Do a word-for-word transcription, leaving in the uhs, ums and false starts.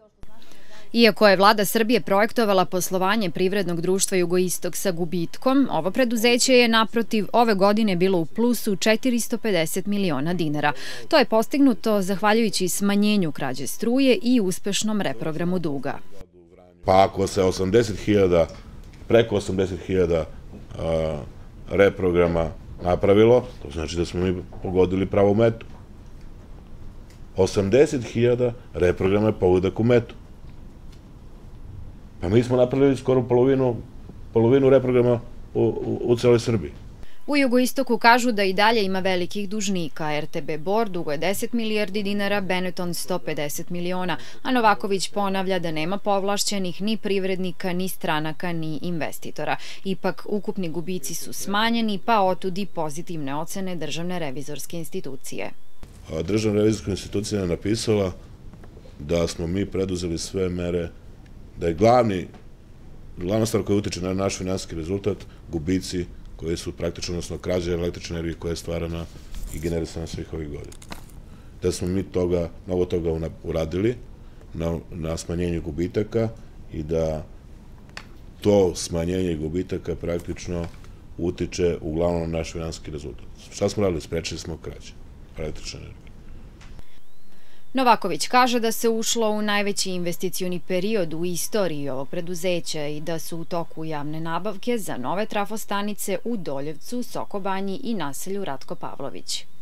Iako je vlada Srbije projektovala poslovanje privrednog društva Jugoistok sa gubitkom, ovo preduzeće je naprotiv ove godine bilo u plusu četiristo pedeset miliona dinara. To je postignuto zahvaljujući smanjenju krađe struje i uspešnom reprogramu duga. Pa ako se osamdeset hiljada, preko osamdeset hiljada reprograma napravilo, to znači da smo mi pogodili pravu metu. osamdeset hiljada reprograma je pogodak u metu. Pa mi smo napravili skoro polovinu, polovinu reprograma u, u, u celoj Srbiji. U Jugoistoku kažu da i dalje ima velikih dužnika. er te be Bor duguje deset milijardi dinara, Benetton sto pedeset miliona, a Novaković ponavlja da nema povlašćenih ni privrednika, ni stranaka, ni investitora. Ipak, ukupni gubici su smanjeni, pa otud i pozitivne ocene Državne revizorske institucije. Državna revizorska institucija je napisala da smo mi preduzeli sve mere, da je glavni, glavna stvar koja utiče na naš finansijski rezultat gubici koji su praktično, odnosno krađe električne energije koja je stvarana i generisana svih ovih godina. Da smo mi toga, mnogo toga uradili na, na smanjenju gubitaka i da to smanjenje gubitaka praktično utiče uglavnom na naš finansijski rezultat. Šta smo radili? Sprečili smo krađe električne energije. Novaković kaže da se ušlo u najveći investicioni period u istoriji ovog preduzeća i da su u toku javne nabavke za nove trafostanice u Doljevcu, Sokobanji i naselju Ratko Pavlović.